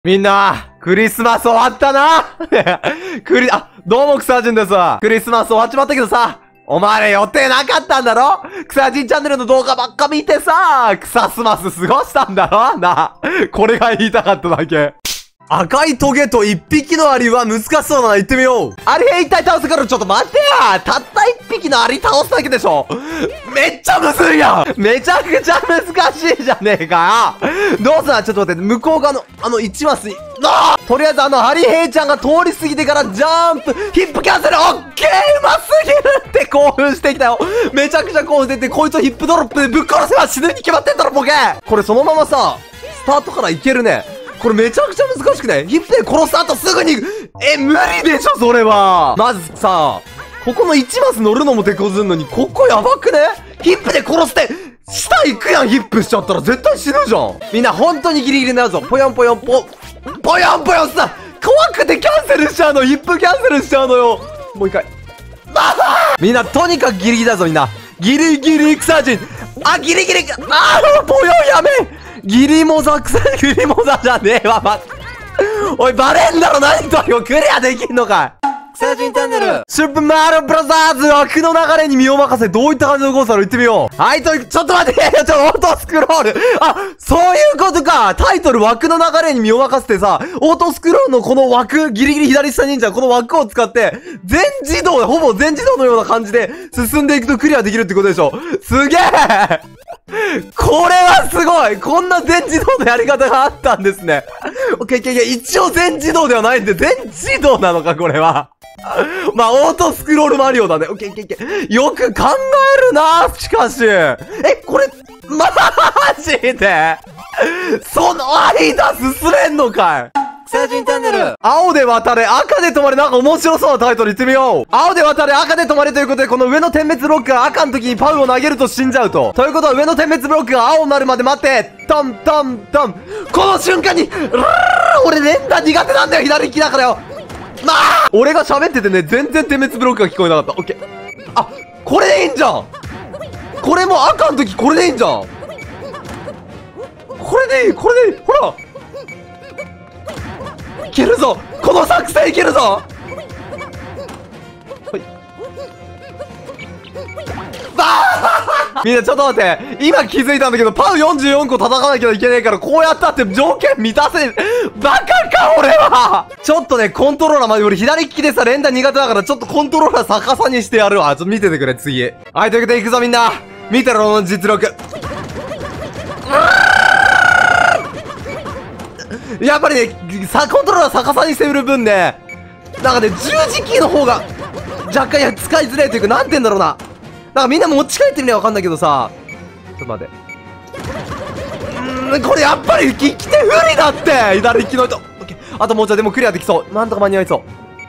みんな、クリスマス終わったなどうも草人ですわ。クリスマス終わっちまったけどさ、お前ら予定なかったんだろ？草人チャンネルの動画ばっか見てさ、草スマス過ごしたんだろな。これが言いたかっただけ。赤いトゲと一匹のアリは難しそうだな。行ってみよう。アリ兵一体倒すからちょっと待ってや。たった一匹のアリ倒すだけでしょ。めっちゃむずいやん。めちゃくちゃ難しいじゃねえかよ。どうすな、ちょっと待って。向こう側の、1マスに、とりあえずアリ兵ちゃんが通り過ぎてからジャンプ、ヒップキャンセル、オッケー、うますぎるって興奮してきたよ。めちゃくちゃ興奮してて、こいつをヒップドロップでぶっ殺せば死ぬに決まってんだろ、ボケ。これそのままさ、スタートからいけるね。これめちゃくちゃ難しくない？ヒップで殺す後すぐに、無理でしょ、それは。まずさ、ここの1マス乗るのも手こずんのに、ここやばくね？ヒップで殺して、下行くやん、ヒップしちゃったら絶対死ぬじゃん。みんな本当にギリギリになるぞ。ぽよんぽよんぽ、ぽよんぽよんさ、怖くてキャンセルしちゃうの、ヒップキャンセルしちゃうのよ。もう一回。みんなとにかくギリギリだぞ、みんな。ギリギリ草人。ギリギリ、ぽよんやめギリモザギリモザじゃねえわ、おい、バレんだろ、何とよ、クリアできんのかい。草人チャンネル。スーパーマリオブラザーズ枠の流れに身を任せ、どういった感じのコースだろう、行ってみよう。はい、ちょっと待って、オートスクロール。そういうことか。タイトル枠の流れに身を任せてさ、オートスクロールのこの枠、ギリギリ左下にいんじゃん。この枠を使って、全自動、ほぼ全自動のような感じで進んでいくとクリアできるってことでしょ。すげえこれはすごい。こんな全自動のやり方があったんですね。オッケー、一応全自動ではないんで、全自動なのか、これは。まあ、オートスクロールマリオだね。オッケー。よく考えるな、しかし。これ、マジでその間進めんのかい。草人チャンネル。青で渡れ、赤で止まれ。なんか面白そうなタイトル言ってみよう。青で渡れ、赤で止まれということで、この上の点滅ブロックが赤の時にパウを投げると死んじゃうと。ということは上の点滅ブロックが青になるまで待って、トン。この瞬間に、俺連打苦手なんだよ、左利きだからよ。俺が喋っててね、全然点滅ブロックが聞こえなかった。オッケー。これでいいんじゃん。これも赤の時これでいいんじゃん。これでいい。ほら。いけるぞ。この作戦いけるぞ。はい。みんなちょっと待って。今気づいたんだけど、パウ44個叩かなきゃいけないから、こうやったって条件満たせ、バカか俺は。ちょっとね、コントローラー、俺左利きでさ、連打苦手だから、ちょっとコントローラー逆さにしてやるわ。ちょっと見ててくれ、次。はい、ということで行くぞみんな。見てろ、この実力。やっぱりね、コントローラー逆さにしてる分ね、なんかね、十字キーの方が、若干使いづらいというか、なんて言うんだろうな。なんかみんな持ち帰ってみればわかんないけどさ、ちょっと待って。これやっぱり利き手不利だって。左利きの人。オッケー。あともうちょいでもクリアできそう。なんとか間に合いそう。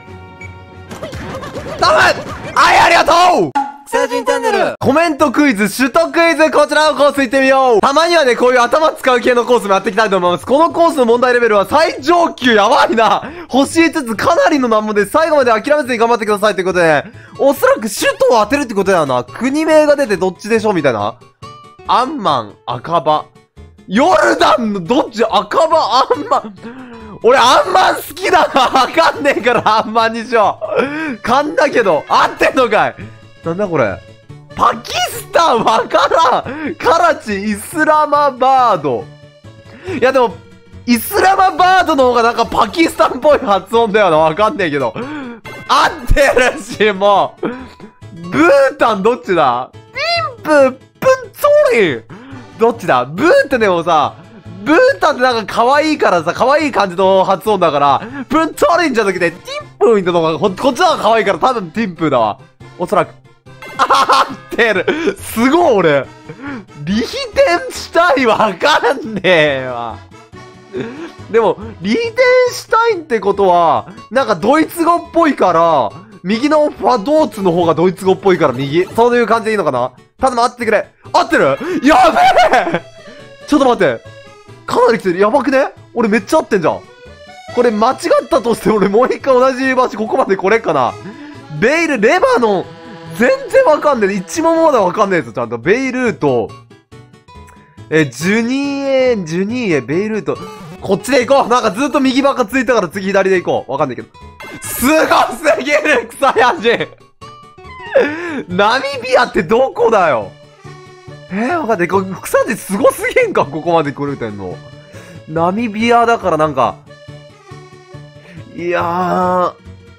頼む。ありがとう。草人チャンネル。コメントクイズ、首都クイズ、こちらのコース行ってみよう。たまにはね、こういう頭使う系のコースもやっていきたいと思います。このコースの問題レベルは最上級。やばいな。星5つかなりの難問で、最後まで諦めずに頑張ってくださいということで、おそらく首都を当てるってことだよな。国名が出てどっちでしょみたいな。アンマン、赤羽。ヨルダンのどっち？赤羽、アンマン。俺アンマン好きだな。わかんねえからアンマンにしよう。勘だけど、合ってんのかい。なんだこれ。パキスタンわからん。カラチ、イスラマバード。いやでも、イスラマバードの方がなんかパキスタンっぽい発音だよな。わかんねえけど。合ってるし、もう。ブータンどっちだ？ピンプ、プンツォリン。どっちだ？ブーってでもさ、ブータンってなんか可愛いからさ、可愛い感じの発音だから、プンツォリンじゃなくて、ティンプーンってのが、こっちの方が可愛いから多分ティンプーだわ。おそらく。合ってる。すごい俺。リヒテンシュタインわかんねえわ。でも、リヒテンシュタインってことは、なんかドイツ語っぽいから、右のファドーツの方がドイツ語っぽいから右。そういう感じでいいのかな？頼む、合ってくれ。合ってる？やべえ！ちょっと待って。かなり来てる。やばくね？俺めっちゃ合ってんじゃん。これ間違ったとして俺もう一回同じ場所ここまで来れっかな？ベイル、レバノン。全然わかんねえ。一問までわかんねえぞ、ちゃんと。ベイルート。ジュニーエ、ベイルート。 こっちで行こう。なんかずっと右ばっかついたから次左で行こう。わかんないけど。すごすぎる草やじナミビアってどこだよ。わかんない。草やじすごすぎんかここまで来れてんの。ナミビアだからなんか、いやー、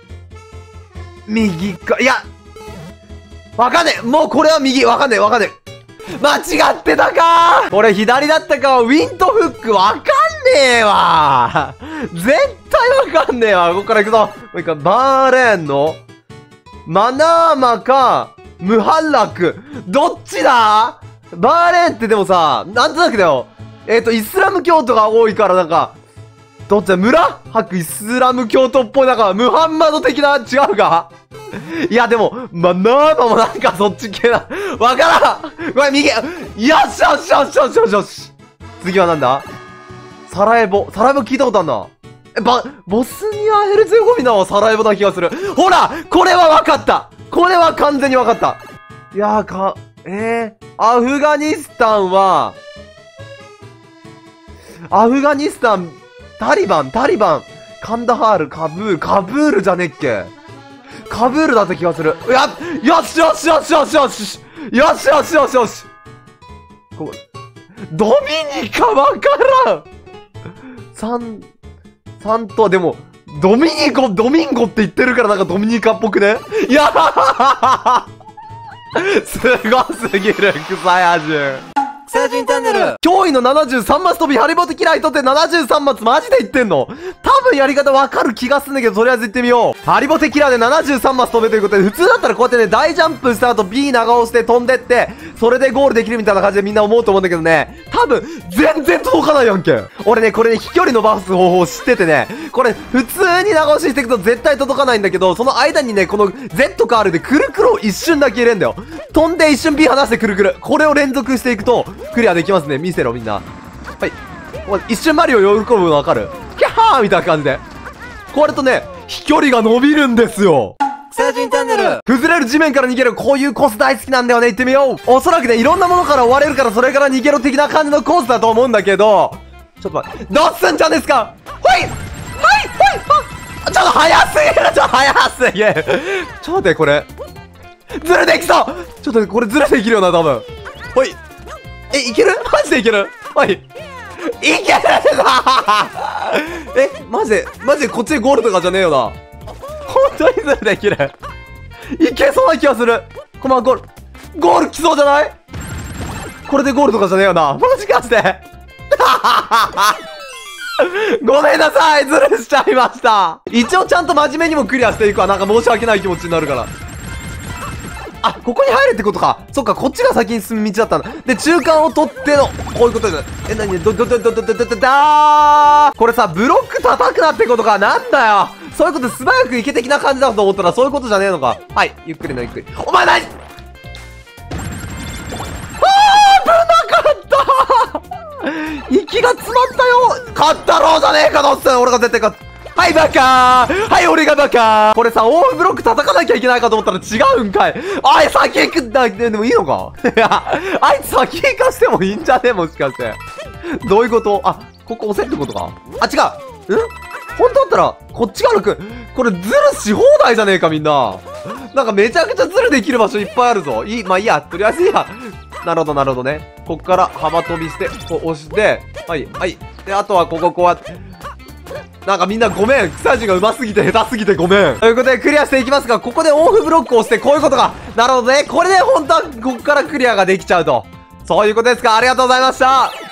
右か、いや、わかんねえ。もうこれは右。わかんねえ。間違ってたかー。これ左だったか。ウィントフックわかんねえわ絶対わかんねえわ。ここから行くぞ。もう一回、バーレーンのマナーマか、ムハッラク。どっちだ？バーレーンってでもさ、なんとなくだよ。イスラム教徒が多いからなんか、どっちだ？村イスラム教徒っぽいなんか、ムハンマド的な、違うか？いや、でも、マナーマもなんかそっち系だ。わからん！これ右！よしよしよしよしよしよし！次はなんだ？サラエボ聞いたことあんな。ボスニア・ヘルツェゴビナはサラエボな気がする。ほら！これはわかった！これは完全にわかった。いやーアフガニスタンは、タリバン、カンダハール、カブールじゃねっけ。カブールだった気がする。よしよしよしよしよしよしよしよしよしドミニカわからん3と、でも、ドミンゴって言ってるからなんかドミニカっぽくね。いやすごすぎる、草やじゅ。草人チャンネル驚異の73マス飛びハリボテキラーにとって73マスマジで言ってんの？多分やり方わかる気がすんだけど、とりあえず行ってみよう。ハリボテキラーで73マス飛べということで、普通だったらこうやってね、大ジャンプした後 B 長押して飛んでって、それでゴールできるみたいな感じでみんな思うと思うんだけどね、多分、全然届かないやんけ。俺ね、これね、飛距離伸ばす方法を知っててね、これ、普通に長押ししていくと絶対届かないんだけど、その間にね、この Z か R でくるくるを一瞬だけ入れんだよ。飛んで一瞬 B 離してくるくる。これを連続していくと、クリアできますね。見せろ、みんな。はい。一瞬マリオ喜ぶのわかる？キャハーみたいな感じで。こうやるとね、飛距離が伸びるんですよ。草人チャンネル崩れる地面から逃げる。こういうコース大好きなんだよね。行ってみよう。おそらくね、いろんなものから追われるから、それから逃げろ的な感じのコースだと思うんだけど、ちょっと待って。どうすんじゃんですか？ほいちょっと早すぎる。ちょっと待って、これ。ズルできそう。ちょっとこれズルできるよな、多分。ほい。いける？マジでいける？ほい。いけるマジでこっちでゴールとかじゃねえよな。本当にズルできる。いけそうな気がする。ゴール来そうじゃない？これでゴールとかじゃねえよな。マジかして。ごめんなさい、ズルしちゃいました。一応ちゃんと真面目にもクリアしていくわ。なんか申し訳ない気持ちになるから。あ、ここに入るってことか。そっか、こっちが先に進む道だったんだ。で、中間を取っての、こういうことです。これさ、ブロック叩くなってことか。なんだよ。そういうこと素早くいけ的な感じだと思ったら、そういうことじゃねえのか。はい、ゆっくり。お前何？危なかった息が詰まったよ。勝ったろうじゃねえか、どうすん。俺が絶対勝つ。はい、バカー。はい、俺がバカー。これさ、オフブロック叩かなきゃいけないかと思ったら違うんかい。あい、先行くんだ。でもいいのか？いや、あいつ先行かしてもいいんじゃね？もしかして。どういうこと？あ、ここ押せってことか？あ、違う。本当だったら、こっちが歩く。これズルし放題じゃねえか、みんな。なんかめちゃくちゃズルできる場所いっぱいあるぞ。まあいいや。とりあえずいいや。なるほどね。こっから幅跳びして、こう押して、はい。で、あとはこうやって、なんかみんなごめん。草地が上手すぎて下手すぎてごめん。ということでクリアしていきますが、ここでオフブロックを押してこういうことが。なるほどね。これで本当はここからクリアができちゃうと。そういうことですか。ありがとうございました。